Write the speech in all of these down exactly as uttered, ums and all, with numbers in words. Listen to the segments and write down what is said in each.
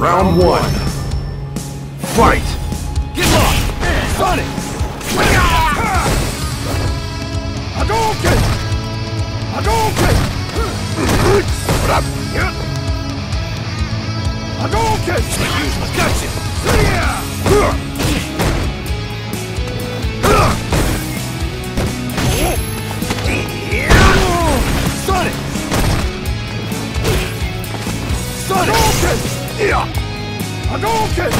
Round one. Fight! Get lost! Sonic! Hadouken! Hadouken! Hadouken! Gotcha! Sonic! Sonic! Hadouken!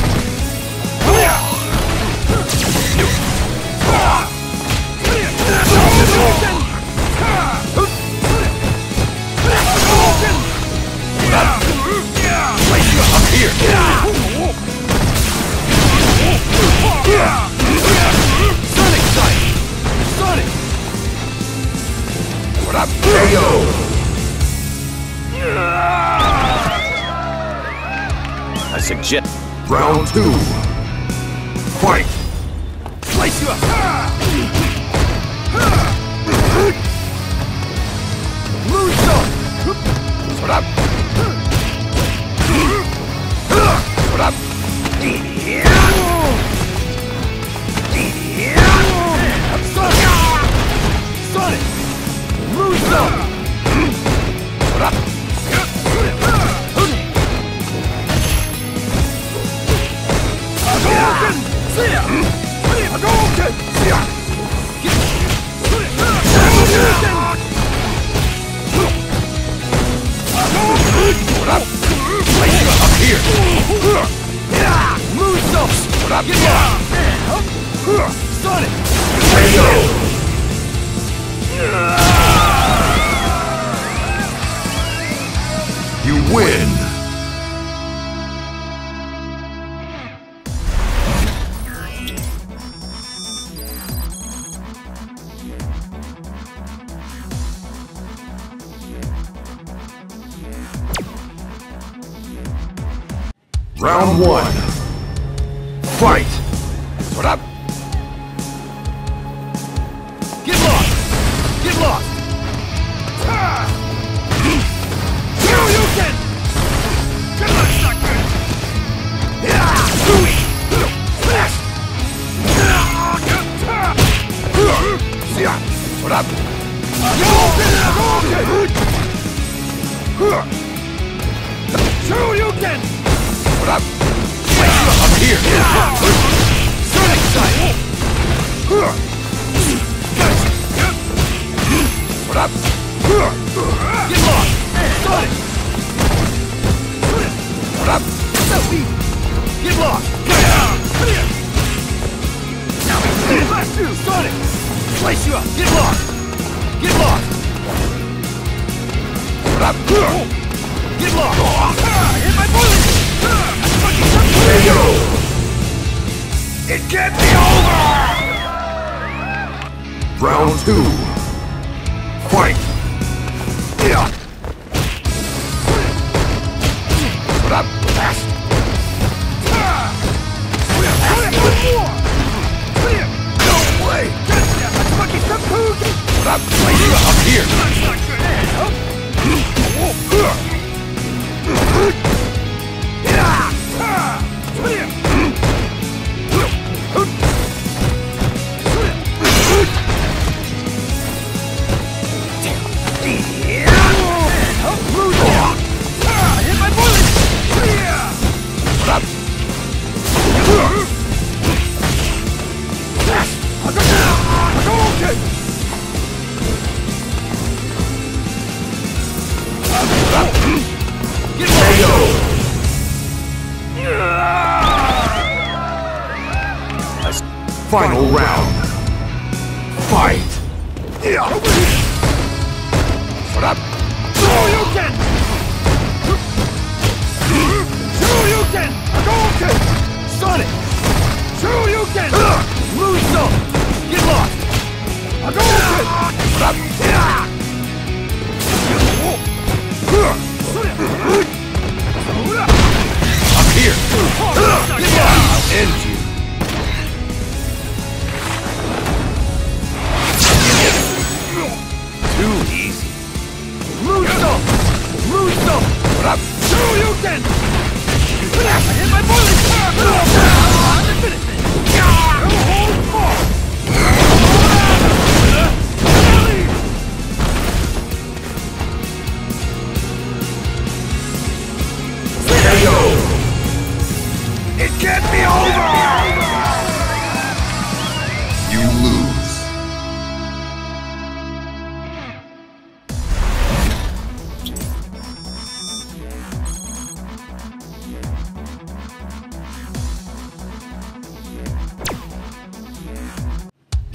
Sonic Sight! Sonic! What up, K O? I suggest Round two. Fight! slice you up! Moonsault! What up? What up? Sonic! Sonic! Moonsault! What up? Hadouken! Hadouken! What up? Up here! Moonsault! What up? Get lost! Sonic! K O! You win! Round one. Fight! What up? Get lost! Get lost! Shoryuken! That's not good! What up? Shoryuken! What up? Up here! Sonic Sight! What up? Get lost! Sonic! What up? So easy! Get lost! Blast you! Sonic! Slice you up! Get lost! Get lost! What up? Get lost! Hit my bullet! K O! It can't be over! Round two. Fight! What up? Fast! No way! What up? Up here! Hit my bullet! What up? Hadouken! Get K O! Final round. Fight! What up? Shoryuken! Shoryuken! Hadouken! Sonic! Shoryuken! Moonsault! Get lost! Hadouken! What up? Up here! I'll end you! Too easy! Moonsault! Moonsault! What up? Shoryuken!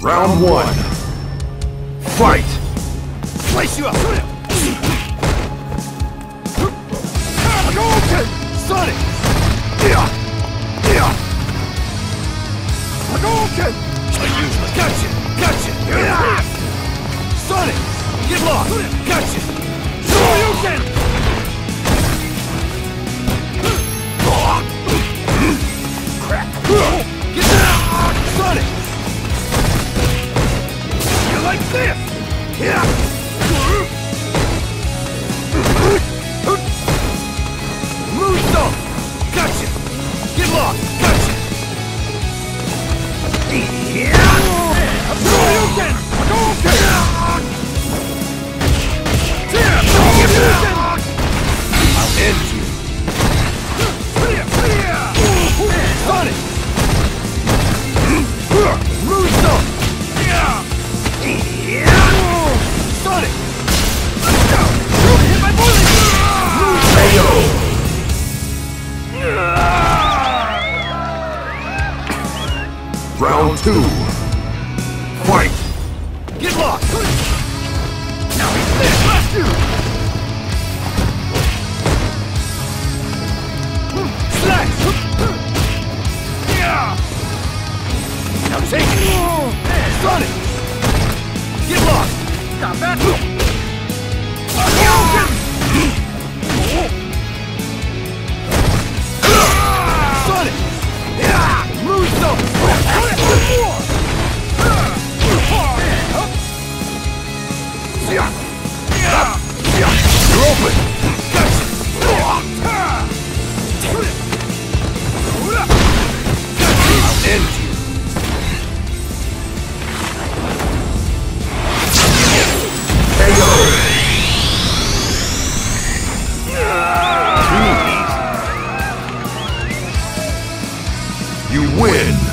Round one. Fight! Slice you up! Hadouken! Sonic! Yeah! Yeah! Hadouken! Gotcha! Gotcha! Yeah! Sonic! Get lost! Gotcha! Hadouken! Crack! Get down! Sonic! You like this? Yeah! Moonsault! Gotcha! Get lost! Gotcha! Yeah! Hadouken! Hadouken! I'll end you! Sonic! Moonsault! Sonic! Let's go! Hit my boiling! K O! Round two. Fight! Get lost! Now he's there! Blast you! Slash! Yeah! Now take it! Sonic! Get lost! Stop that! Sonic! Yeah! Moonsault! You're open! Gotcha! I'll end you! K O! You win!